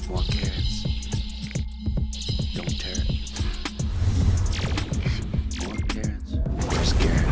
Want carrots? Don't tear it. Want carrots? Where's carrots?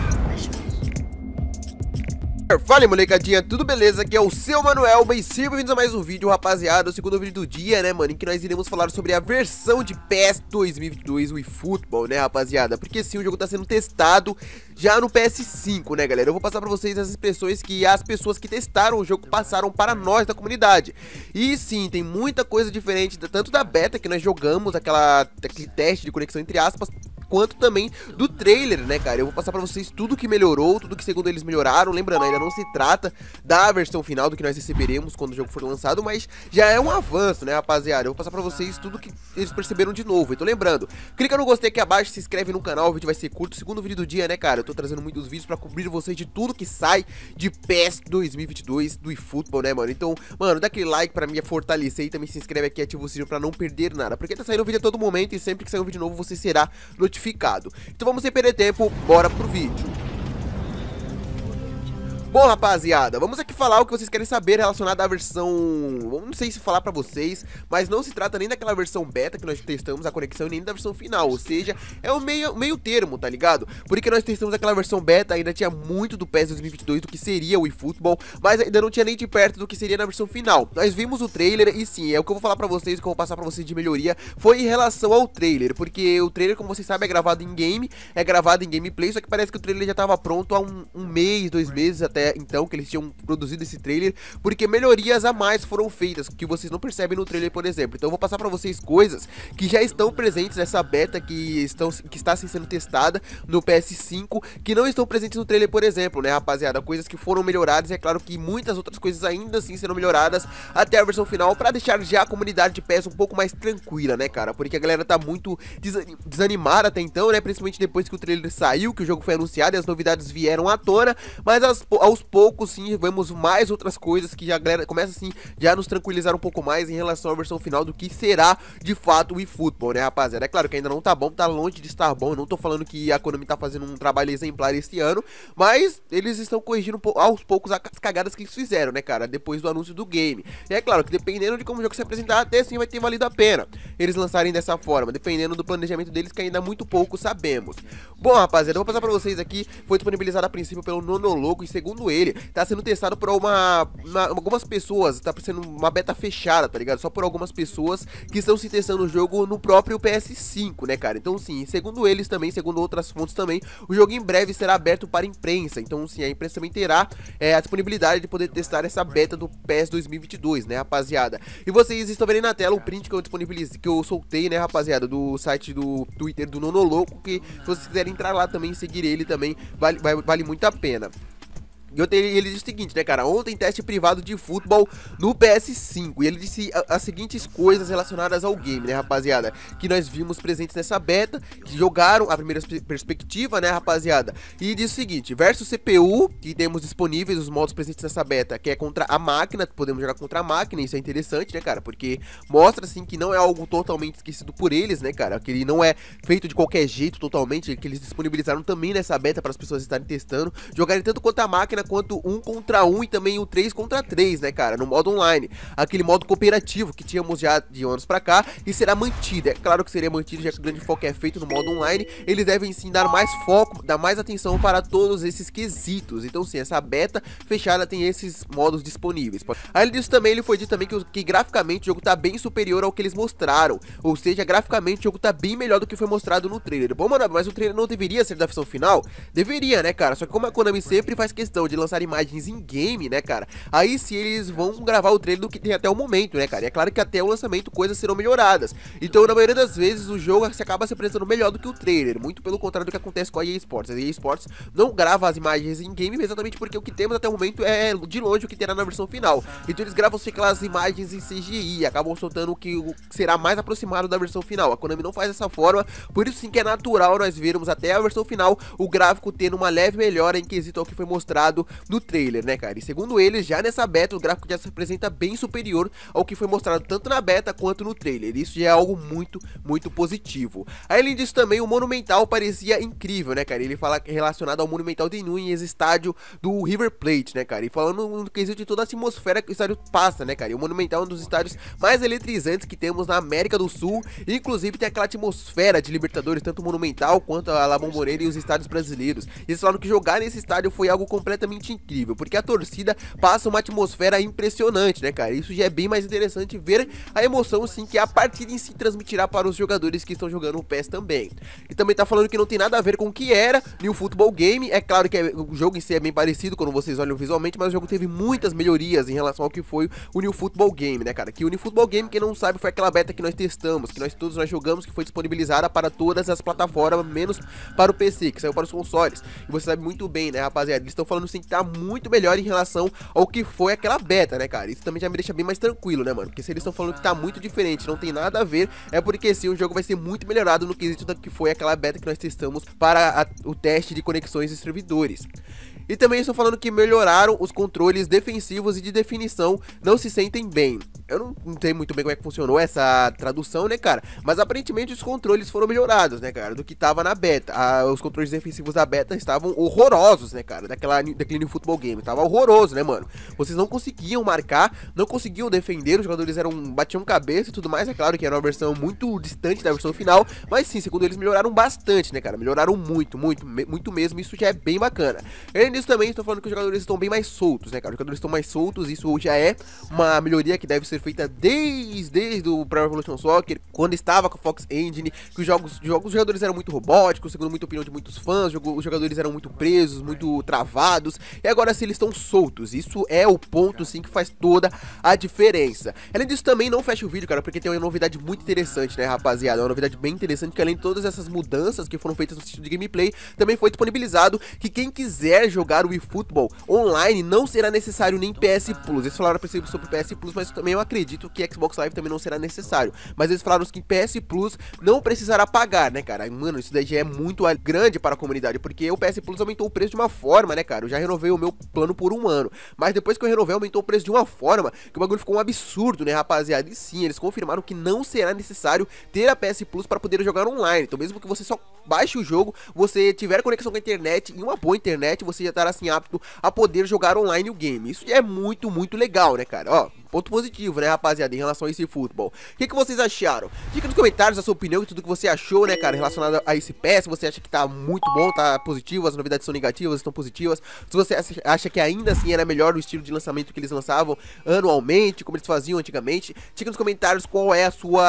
Fala, molecadinha, tudo beleza? Aqui é o seu Manuel, bem-vindos a mais um vídeo, rapaziada. O segundo vídeo do dia, né, mano, em que nós iremos falar sobre a versão de PES 2022 eFootball, né, rapaziada. Porque sim, o jogo tá sendo testado já no PS5, né, galera. Eu vou passar pra vocês as impressões que as pessoas que testaram o jogo passaram para nós da comunidade. E sim, tem muita coisa diferente, tanto da beta que nós jogamos, aquele teste de conexão entre aspas, quanto também do trailer, né, cara. Eu vou passar pra vocês tudo que melhorou, tudo que segundo eles melhoraram. Lembrando, ainda não se trata da versão final do que nós receberemos quando o jogo for lançado, mas já é um avanço, né, rapaziada. Eu vou passar pra vocês tudo que eles perceberam de novo. Então lembrando, clica no gostei aqui abaixo, se inscreve no canal, o vídeo vai ser curto. Segundo vídeo do dia, né, cara. Eu tô trazendo muitos vídeos pra cobrir vocês de tudo que sai de PES 2022 do eFootball, né, mano. Então, mano, dá aquele like pra me fortalecer e também se inscreve aqui e ativa o sininho pra não perder nada, porque tá saindo vídeo a todo momento e sempre que sair um vídeo novo você será notificado. Então vamos sem perder tempo, bora pro vídeo. Bom, rapaziada, vamos aqui falar o que vocês querem saber relacionado à versão... Não sei se falar pra vocês, mas não se trata nem daquela versão beta que nós testamos a conexão, nem da versão final. Ou seja, é o meio termo, tá ligado? Porque nós testamos aquela versão beta, ainda tinha muito do PES 2022 do que seria o eFootball, mas ainda não tinha nem de perto do que seria na versão final. Nós vimos o trailer e sim, é o que eu vou falar pra vocês, o que eu vou passar pra vocês de melhoria foi em relação ao trailer. Porque o trailer, como vocês sabem, é gravado em game, é gravado em gameplay, só que parece que o trailer já tava pronto há um mês, 2 meses até então que eles tinham produzido esse trailer, porque melhorias a mais foram feitas, que vocês não percebem no trailer, por exemplo. Então eu vou passar pra vocês coisas que já estão presentes nessa beta que está sendo testada no PS5, que não estão presentes no trailer, por exemplo, né, rapaziada, coisas que foram melhoradas, e é claro que muitas outras coisas ainda assim serão melhoradas até a versão final, pra deixar já a comunidade de PES um pouco mais tranquila, né, cara, porque a galera tá muito desanimada até então, né, principalmente depois que o trailer saiu, que o jogo foi anunciado e as novidades vieram à tona, mas aos poucos sim, vemos mais outras coisas que já a galera começa assim, já nos tranquilizar um pouco mais em relação à versão final do que será de fato o eFootball, né, rapaziada. É claro que ainda não tá bom, tá longe de estar bom, eu não tô falando que a Konami tá fazendo um trabalho exemplar esse ano, mas eles estão corrigindo aos poucos as cagadas que eles fizeram, né, cara, depois do anúncio do game. E é claro que dependendo de como o jogo se apresentar, até sim vai ter valido a pena eles lançarem dessa forma, dependendo do planejamento deles, que ainda muito pouco sabemos. Bom, rapaziada, eu vou passar pra vocês aqui, foi disponibilizado a princípio pelo Nonoloco e segundo ele, tá sendo testado por algumas pessoas, tá sendo uma beta fechada, tá ligado? Só por algumas pessoas que estão se testando o jogo no próprio PS5, né, cara? Então sim, segundo eles também, segundo outras fontes também, o jogo em breve será aberto para a imprensa. Então sim, a imprensa também terá a disponibilidade de poder testar essa beta do PES 2022, né, rapaziada? E vocês estão vendo aí na tela o print que eu disponibilizei, que eu soltei, né, rapaziada, do site do Twitter do Nonoloco, que se vocês quiserem entrar lá também e seguir ele também, vale muito a pena. E ele disse o seguinte, né, cara, ontem teste privado de futebol no PS5, e ele disse as seguintes coisas relacionadas ao game, né, rapaziada, que nós vimos presentes nessa beta, que jogaram a primeira perspectiva, né, rapaziada, e disse o seguinte, versus CPU, que temos disponíveis os modos presentes nessa beta, que é contra a máquina, podemos jogar contra a máquina, isso é interessante, né, cara, porque mostra, assim, que não é algo totalmente esquecido por eles, né, cara, que ele não é feito de qualquer jeito totalmente, que eles disponibilizaram também nessa beta para as pessoas estarem testando, jogarem tanto contra a máquina quanto 1 contra 1 e também o 3 contra 3, né, cara, no modo online, aquele modo cooperativo que tínhamos já de anos pra cá e será mantido. É claro que seria mantido, já que o grande foco é feito no modo online, eles devem sim dar mais foco, dar mais atenção para todos esses quesitos. Então sim, essa beta fechada tem esses modos disponíveis. Além disso também, ele foi dito também que graficamente o jogo tá bem superior ao que eles mostraram, ou seja, graficamente o jogo tá bem melhor do que foi mostrado no trailer. Bom, mano, mas o trailer não deveria ser da versão final? Deveria, né, cara, só que como a Konami sempre faz questão de lançar imagens em game, né, cara, aí sim eles vão gravar o trailer do que tem até o momento, né, cara, e é claro que até o lançamento coisas serão melhoradas, então na maioria das vezes o jogo acaba se apresentando melhor do que o trailer, muito pelo contrário do que acontece com a EA Sports. A EA Sports não grava as imagens em game exatamente porque o que temos até o momento é de longe o que terá na versão final, então eles gravam aquelas imagens em CGI e acabam soltando o que será mais aproximado da versão final. A Konami não faz dessa forma, por isso sim que é natural nós vermos até a versão final o gráfico tendo uma leve melhora em quesito ao que foi mostrado mostrado no trailer, né, cara? E segundo eles, já nessa beta o gráfico já se apresenta bem superior ao que foi mostrado tanto na beta quanto no trailer. Isso já é algo muito positivo. Aí, além disso, também o Monumental parecia incrível, né, cara? Ele fala relacionado ao Monumental de Núñez, estádio do River Plate, né, cara? E falando no quesito de toda a atmosfera que o estádio passa, né, cara? E o Monumental é um dos estádios mais eletrizantes que temos na América do Sul. Inclusive tem aquela atmosfera de Libertadores, tanto o Monumental quanto a La Bombonera e os estádios brasileiros. E eles falaram que jogar nesse estádio foi algo completamente incrível, porque a torcida passa uma atmosfera impressionante, né, cara? Isso já é bem mais interessante ver a emoção, sim, que a partida em si transmitirá para os jogadores que estão jogando o PES também. E também tá falando que não tem nada a ver com o que era New Football Game. É claro que o jogo em si é bem parecido quando vocês olham visualmente, mas o jogo teve muitas melhorias em relação ao que foi o New Football Game, né, cara? Que o New Football Game, quem não sabe, foi aquela beta que nós testamos, que todos nós jogamos, que foi disponibilizada para todas as plataformas, menos para o PC, que saiu para os consoles. E você sabe muito bem, né, rapaziada? Eles estão falando sim que tá muito melhor em relação ao que foi aquela beta, né, cara? Isso também já me deixa bem mais tranquilo, né, mano? Porque se eles estão falando que tá muito diferente, não tem nada a ver, é porque sim, o jogo vai ser muito melhorado no quesito do que foi aquela beta que nós testamos para o teste de conexões e servidores. E também estão falando que melhoraram os controles defensivos e de definição, não se sentem bem. Eu não sei muito bem como é que funcionou essa tradução, né, cara? Mas aparentemente os controles foram melhorados, né, cara, do que tava na beta. Os controles defensivos da beta estavam horrorosos, né, cara, daquele New Football Game. Tava horroroso, né, mano? Vocês não conseguiam marcar, não conseguiam defender, os jogadores batiam cabeça e tudo mais. É claro que era uma versão muito distante da versão final, mas sim, segundo eles, melhoraram bastante, né, cara? Melhoraram muito mesmo, isso já é bem bacana. Além disso também, estou falando que os jogadores estão bem mais soltos, né, cara? Os jogadores estão mais soltos, isso já é uma melhoria que deve ser feita desde o Pro Evolution Soccer, quando estava com a Fox Engine, que os jogadores eram muito robóticos, segundo muita opinião de muitos fãs, os jogadores eram muito presos, muito travados, e agora sim eles estão soltos. Isso é o ponto, sim, que faz toda a diferença. Além disso também, não fecha o vídeo, cara, porque tem uma novidade muito interessante, né, rapaziada? Uma novidade bem interessante, que além de todas essas mudanças que foram feitas no sistema de gameplay, também foi disponibilizado que quem quiser jogar o eFootball online não será necessário nem PS Plus. Eles falaram sobre PS Plus, mas também eu acredito que Xbox Live também não será necessário. Mas eles falaram que PS Plus não precisará pagar, né, cara? Mano, isso daí já é muito grande para a comunidade, porque o PS Plus aumentou o preço de uma forma, né, cara? Eu já renovei o meu plano por 1 ano, mas depois que eu renovei, aumentou o preço de uma forma que o bagulho ficou um absurdo, né, rapaziada? E sim, eles confirmaram que não será necessário ter a PS Plus para poder jogar online. Então mesmo que você só baixe o jogo, você tiver conexão com a internet e uma boa internet, você já estará assim apto a poder jogar online o game. Isso é muito legal, né, cara? Ó, ponto positivo, né, rapaziada, em relação a esse futebol. O que vocês acharam? Fica nos comentários a sua opinião e tudo que você achou, né, cara, relacionado a esse PES. Se você acha que tá muito bom, tá positivo, as novidades são negativas, estão positivas. Se você acha que ainda assim era melhor o estilo de lançamento que eles lançavam anualmente, como eles faziam antigamente, fica nos comentários qual é a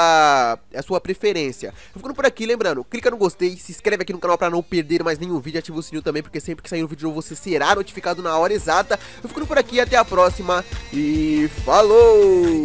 sua preferência. Eu ficando por aqui, lembrando, clica no gostei, se inscreve aqui no canal pra não perder mais nenhum vídeo, ativa o sininho também, porque sempre que sair um vídeo novo você será notificado na hora exata. Eu ficando por aqui, até a próxima e falou!